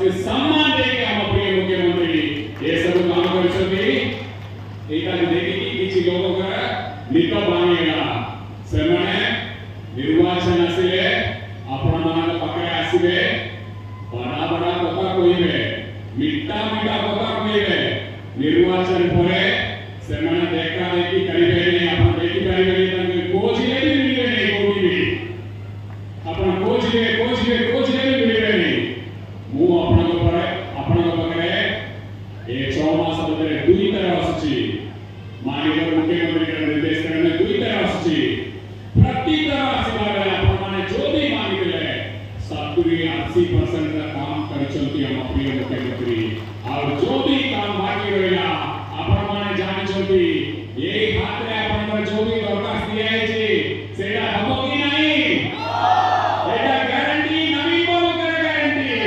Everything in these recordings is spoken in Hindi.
से सम्मान देके हम प्रिय मुख्यमंत्री ये सब काम करछथि एटा देखि किछि लोगों का नित भांगेगा सेमने निर्वाचन आसिले आपण मान पाखे आसीबे बड़ा बड़ा कथा कहिबे मिठा मिठा कथा कहिबे निर्वाचन परे सेमने देखा देखि करिबे नहीं आपण देखि पाइबे नहीं कोचिले भी मिलबे नहीं कोठी भी आपण कोचिले भी मिलबे नहीं मु आपण को पाखे ए 6 मास भीतर दुई तरह आसी माननीय मुख्यमंत्री का निर्देश करने दुई तरह आसी प्रति तरह आसीबा बेला आपण माने जो भी मानिले 70-80% का काम करछंती हम प्रिय मुख्यमंत्री और जो भी काम बाकी रहला आपण माने जानिछंती एई हाथ रे आपण जो भी दरखास्त दिया छै सेटा हबो कि नहीं एटा ग्यारंटी नवीन बाबू कर ग्यारंटी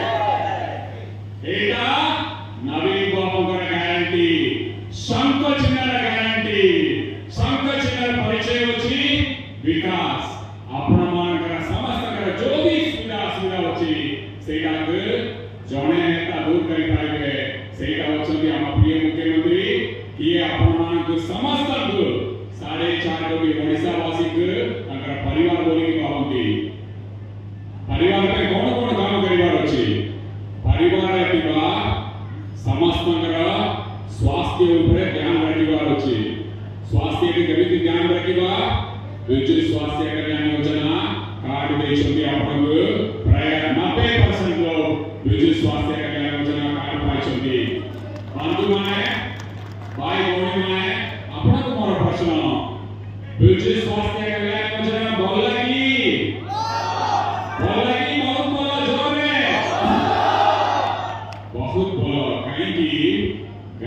एटा नवीन बाबू कर ग्यारंटी संकोचनर ग्यारंटी संकोचनर परिचय होछि विकास आपण मानकर समस्त कर जो भी सुविधा होछि सेटा के जणे नेता दूर करि पाइबे सेटा होछि हम प्रिय मुख्यमंत्री कि आपण मान को समस्त को 4.5 कोटी ओडिसा वासी के अगर परिवार बोली कहंती परिवार पे कोन काम करिवार अछि परिवार एतिबा समस्त कर स्वास्थ्य ऊपर ध्यान रखिबार अछि स्वास्थ्य के केमिति ध्यान रखिबा बिजु स्वास्थ्य कल्याण योजना कार्ड देछथि आपण प्राय 90% लोग बिजु स्वास्थ्य कल्याण योजना कार्ड पाइछथि बंधु माने भाई भौणी माने आपण को मोर प्रश्न बिजु स्वास्थ्य कल्याण योजना भल लागी बहुत भल जोरे बहुत भल काई कि